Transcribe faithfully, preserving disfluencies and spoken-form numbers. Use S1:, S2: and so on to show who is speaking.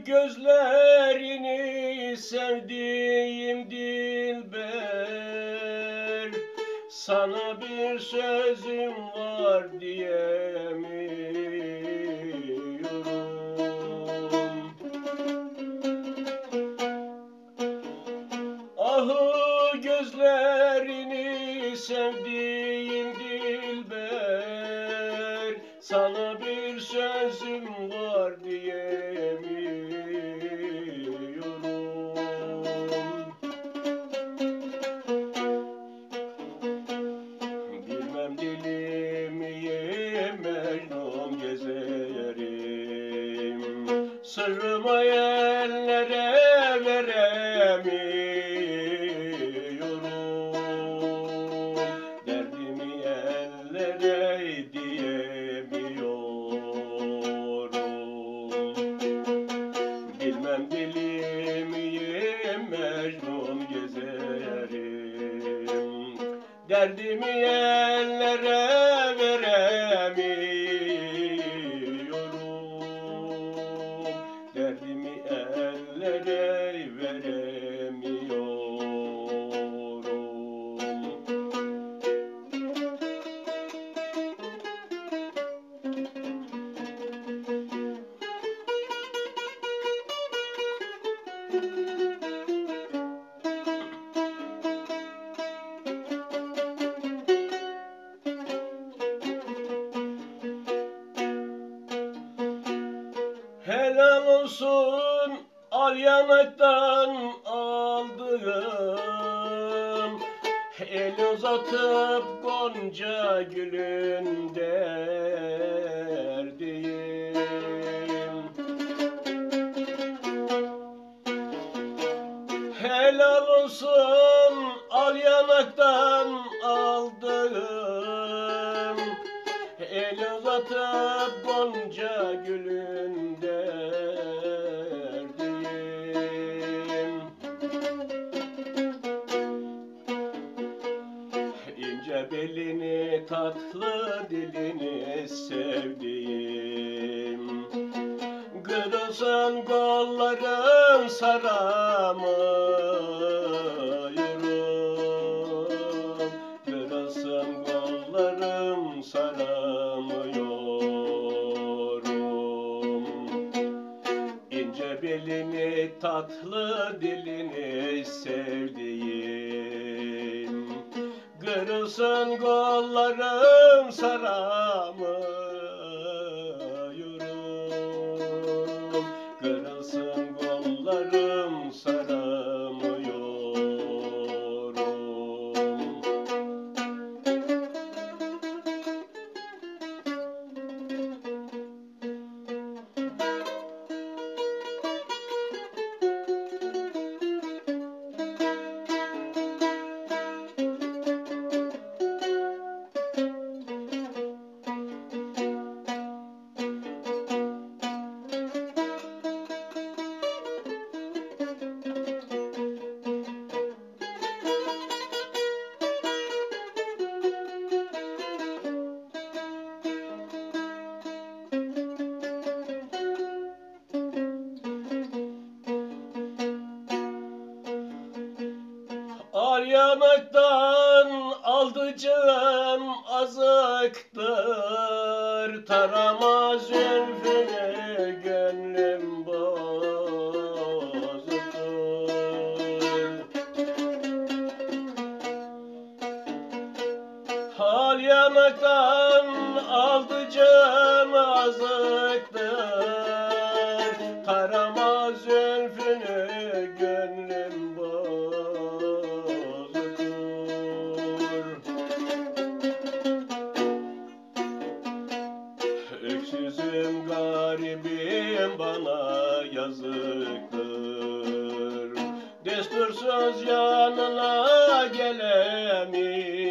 S1: gözlerini sevdiğim dilber, sana bir sözüm var diyemiyorum. Ahu gözlerini sevdiğim dilber, sana bir sözüm var diyemiyorum. Bilmem dilimi Mecnun gezerim, sırrımı ellere veremiyorum, derdimi ellere diyemiyorum. Bilmem dilimi Mecnun gezerim, derdimi ellere veremiyorum, derdimi ellere veremiyorum. Helal olsun al yanaktan aldığım, el uzatıp gonca gülün derdiyim. Helal olsun al yanaktan aldığım, el uzatıp gonca gülün derdiyim. İnce belini tatlı dilini sevdiğim, kırılsın kolların saramıyorum, kırılsın kollarım saramıyorum. İnce belini tatlı dilini sevdiğim, kırılsın kollarım saramıyorum, kırılsın kollarım saramıyorum. Al yanaktan aldıcım azıktır, tarama zülfünü gönlüm bozuktur. Al yanaktan aldıcım azıktır, tarama zülfünü gönlüm bozuktur. Öksüzüm garibim bana yazıktır, destursuz yanına gelemiyorum.